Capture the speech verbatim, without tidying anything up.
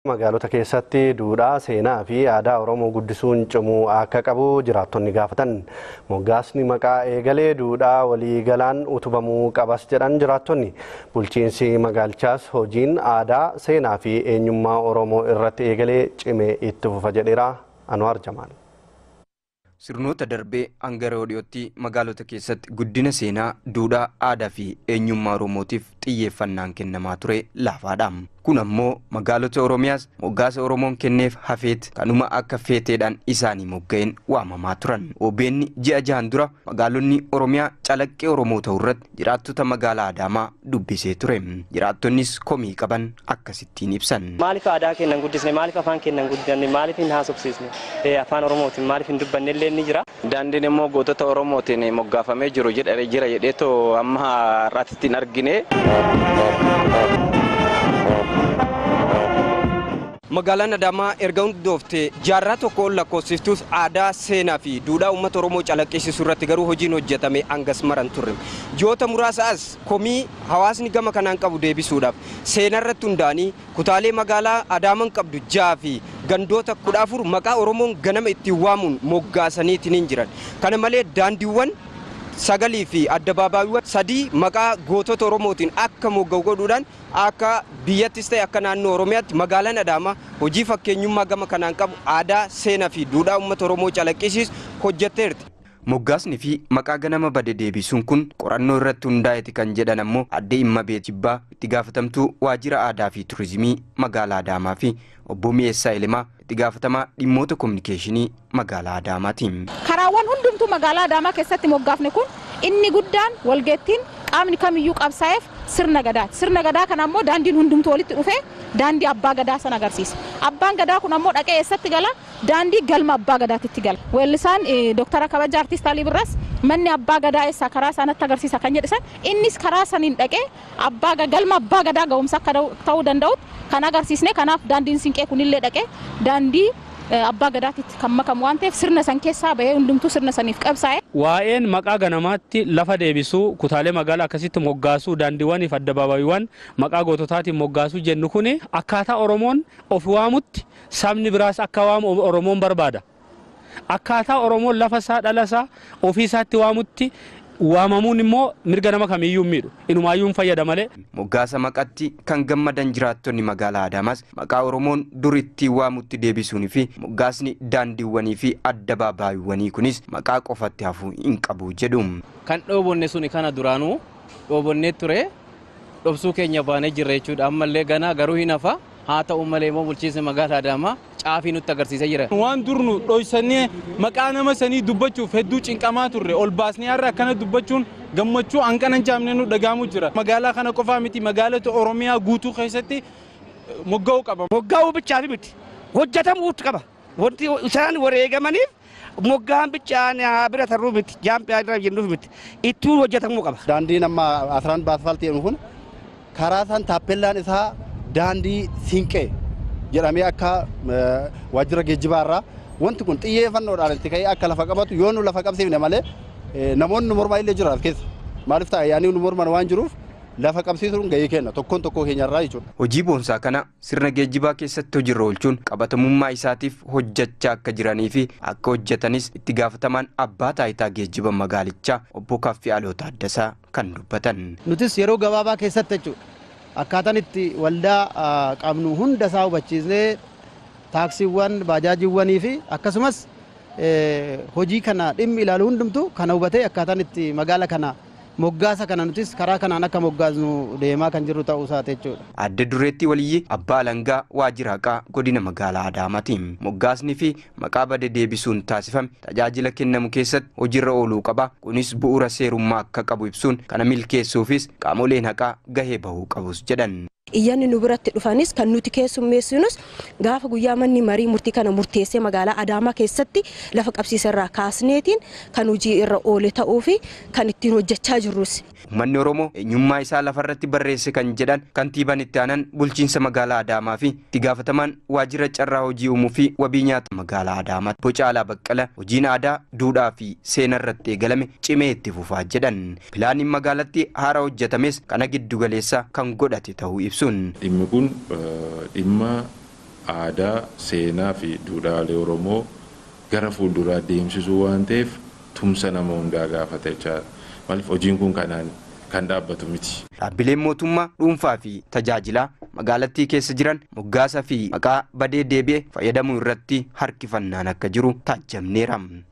Magaalota keessatti duudhaa seenaa fi aadaa Oromoo guddisuun cimuu akka qabu jiraattonni gaafatan. Moggaasni maqaa eegalee duudhaa walii galaan utubamuu qabas jedhan jiraattonni. Bulchiinsi magaalichaas hojiin aadaa seenaa fi eenyummaa Oromoo irratti eegalee cimee itti fufa jedheera. Anwaar Jamaal. Sirnoota darbee hanga dhiyootti magaalota keessatti guddina seenaa, duudhaa, aadaa fi eenyummaa Oromootiif xiyyeeffannaan kennamaa ture laafaadha. Kun ammoo magaalota Oromiyaas moggaasa Oromoon kenneef hafeet kanuma akka feeteedhaan isaanii mogga'een waamamaa turan. O B N ji'a jahan dura magaalonni Oromiyaa calaqqee Oromoo ta'uu irratti jiraattota magaalaa Adaamaa dubbisee ture. Jiraattonnis komii qaban akkasittiin ibsan. Maaliif aadaa kennan guddisne, maaliif afaan kennan guddanne, maaliif hin haasofsiisne, afaan Oromootiin maaliif hin dubbanne illee ni jira. Daandiin immoo gootota Oromootiin moggaafamee jiru jedhee jira jedheetoo amma irratti hin argine. Magaalaan Adaamaa erga hundooftee jaarraa tokko ol lakkoofsiftuus aadaa seenaa fi duudhaa uummata Oromoo calaqqisiisuu irratti garuu hojiin hojjetame hangas maran turre. Ji'oota muraasaas komii hawaasni gama kanaan qabu deebisuudhaaf seenaa irratti hundaanii kutaalee magaalaa Adaamaan qabdu jaha fi gandoota kudha afur maqaa Oromoon ganama ittiin waamuun moggaasaniitiin hin jiran. Kana malee daandiiwwan sagalii fi addabaabaayyiiwwan sadii maqaa gootota Oromootiin akka mogga'u godhuudhaan akka biyyattis ta'e akka naannoo Oromiyaatti magaalaan Adaamaa hojii fakkeenyummaa gama kanaan qabu aadaa seenaa fi duudhaa uummata Oromoo calaqqisiisu hojjetteerti. Moggaasni fi maqaa ganama bade deebisuun kun qorannoo irratti hundaa'eeti kan jedhan ammoo adde Immabeet Jibbaa itti gaafatamtuu waajjira aadaa fi turizimii magaalaa Adaamaa fi obbo Mi'eessaa Ilimaa itti gaafatamaa dhimmoota kominikeeshinii magaalaa Adaamaati. Karaawwan hundumtuu magaalaa Adaamaa keessatti moggaafne kun inni guddaan walgeettiin qaamni kamiyyuu qabsaa'eef sirna gadaati. Sirna gadaa kana ammoo daandiin hundumtuu walitti dhufee daandii abbaa gadaa sana agarsiisa. Abbaan gadaa kun ammoo dhaqee eessatti gala? Daandii galma abbaa gadaatitti gala. Weellisaan Dooktara Kabajaa Artiist Alii Birraas manni abbaa gadaa eessaa karaa sanatti agarsiisa kan jedhisan innis karaa saniin dhaqee abbaa galma abbaa gadaa ga'umsa akka ta'uu danda'utti kan agarsiisne. Kanaaf daandiin siinqee kunillee dhaqee daandii abbaa gadaatitti kan makamu waan ta'eef sirna san keessaa bahee hundumtuu sirna saniif qabsaa'e. Waa'een maqaa ganamaatti lafa deebisuu kutaalee magaalaa akkasitti moggaasuu daandiiwwaniif addabaabaayyiiwwan maqaa goototaatiin moggaasuu jennu kun akkaataa Oromoon of waamutti sabni biraas akka waamu Oromoon barbaada. Akkaataa Oromoon lafa isaa dhala isaa ofii isaatti waamutti waamamuun immoo mirga nama kamiyyuu miidhu inumaayyuu fayyada malee. Moggaasa maqatti kan gammadan jiraattonni magaalaa Adaamaas maqaa Oromoon dur ittiin waamutti deebisuunii fi moggaasni daandiiwwanii fi addabaabaayyiiwwanii kunis maqaa qofatti hafuu hin qabu jedhu. Kan dhoobonne suni kana duraanuu dhoobonnee ture dhobsuu keenya baanee jirra jechuudha. Ammallee ganaa garuu hin hafa. Haa ta'u malee immoo bulchiinsa magaalaa Adaamaa caafii nutti agarsiisaa jira. Waan dur nu dhoysannee maqaa nama sanii dubbachuuf hedduu cinqamaa turre ol baasnee har'a akkana dubbachuun gammachuu hanqana hin caamne nu dhagaamu jira. Magaalaa kana qofaa miti magaalota Oromiyaa guutuu keessatti mogga'uu qaba. Mogga'uu bichaa miti hojjetamuutu qaba. Wanti isaan wareegamaniif moggaan bichaan bira tarruu miti jaampii irra jennuuf miti ittuu hojjetamuu qaba. Daandiin amma asirraan baasfaaltii jedhamu kun karaa isaan taappellaan isaa daandii siinqee jedhamee akka waajjira geejjibaa irraa wanti kun xiyyeeffannoodhaan itti ka'ee akka lafa qabatu yoo nu lafa qabsiifne malee namoonni mormaa illee jira as keessa maaliif ta'a yaani nu morman waan jiruuf lafa qabsiisuun gahee kenna tokkoon tokkoo keenya irraa jechuudha. Hojii boonsaa kana sirna geejjibaa keessatti hojiirra oolchuun qabatamummaa isaatiif hojjechaa akka jiranii fi akka hojjetanis itti gaafatamaan abbaa taayitaa geejjiba magaalichaa obbo Kaffee Aloo Taaddasaa kan dubbatan. Nutis yeroo gabaabaa keessatti jechuudha. Akkaataan itti waldaa qabnu hunda isaa hubachiisnee taaksiiwwan, baajaajiiwwanii fi akkasumas hojii kana dhimmi ilaalu hundumtu kana hubatee akkaataan itti magaala kana moggaasa kana nutis karaa kanaan akka moggaasnu deemaa kan jirru ta'uu isaati jechuudha. Adda dureetti waliyyi abbaa alangaa waajjira haqaa godina magaalaa Adaamaati. Moggaasni fi maqaa bade deebisuun taasifame tajaajila kennamu keessatti hojiirra ooluu qaba. Kunis bu'uura seerummaa akka qabu ibsuun kana milkeessuufis qaamoleen haqaa gahee bahuu qabus jedhan. Iyyanni nu biratti dhufanis kan nuti keessummeessinus gaafa guyyaa manni marii murtii kana murteessee magaalaa Adaamaa keessatti lafa qabsiisa irraa kaasneetiin kan hojii irra oole ta'uu fi kan ittiin hojjechaa jirrus. Uummanni Oromoo eenyummaa isaa lafarratti barreesse kan jedhan kantiibaan itti aanan bulchiinsa magaalaa Adaamaa fi itti gaafatamaan waajjira carraa hojii uumuu fi wabii nyaata magaalaa Adaamaa Bocaalaa Baqqala hojiin aadaa duudhaa fi seenaa irratti eegalame cimee itti fufaa jedhan. Pilaaniin magaalatti haara hojjetames kana giddu galeessa kan godhate ta'uu ibsu. Dhimmi kun dhimma aadaa, seenaa fi duudhaalee Oromoo gara fuulduraa deemsisuu waan ta'eef tumsa nama hundaa gaafata jechaadha. Maaliif hojiin kun kanaan kan dhaabbatu miti. Dhaabbileen mootummaa dhuunfaa fi tajaajilaa magaalattii keessa jiran moggaasaa fi maqaa badee deebi'ee fayyadamuu irratti harkifannaan akka jiru taajjabneera.